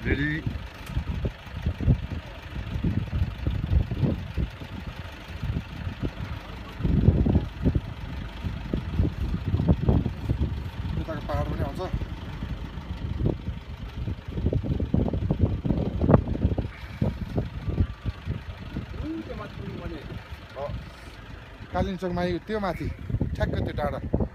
ready यताको पहाड पनि आउँछ कालिम्पोङमा त्यो माथि ठ्याक्क त्यो डाँडा